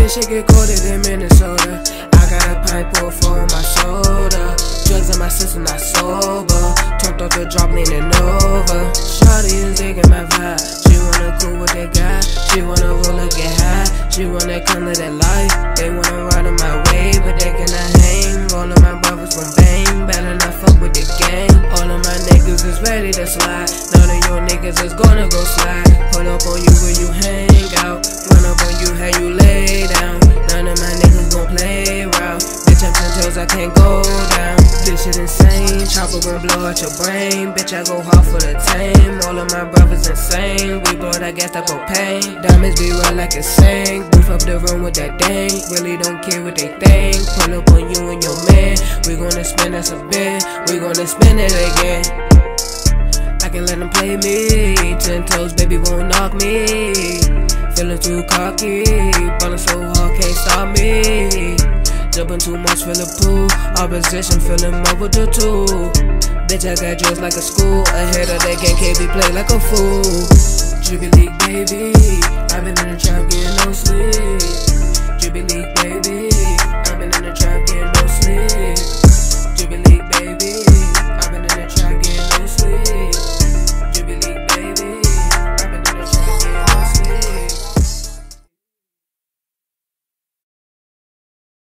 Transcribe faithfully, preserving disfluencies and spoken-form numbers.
This shit get colder than Minnesota. I got a pint pour for my soda. Drugs in my system, not sober. Turned off the drop, leaning over. Shawty is digging my vibe. She wanna cool with that guy. She wanna roll and get high. She wanna come to that life. They wanna ride on my way, but they cannot hang. All of my brothers gon' bang. Better not fuck with the gang. All of my niggas is ready to slide. None of your niggas is gonna go slide. Pull up on you when you hang out. Run up on you, how you lay down. None of my niggas gon' play around. Bitch, I'm ten toes, I can't go down. This shit insane, chopper gon' blow out your brain. Bitch, I go hard for the tame. All of my brothers insane. We blow that gas, that propane. Diamonds be real like a sing. Boof up the room with that dang. Really don't care what they think. Pull up on you and your man. We gonna spin us a bit. We gonna spin it again. I can let them play me. Ten toes, baby, won't knock me. Feeling too cocky. Ballin' so hard, can't stop me. Jumping too much, feel a pool. Opposition, feeling more with the two. Bitch, I got dressed like a school. Ahead of that game, can't be played like a fool. DrippyLeik, baby. I've been in the trap, getting no sleep. DrippyLeik, baby. I've been in the trap, getting no sleep.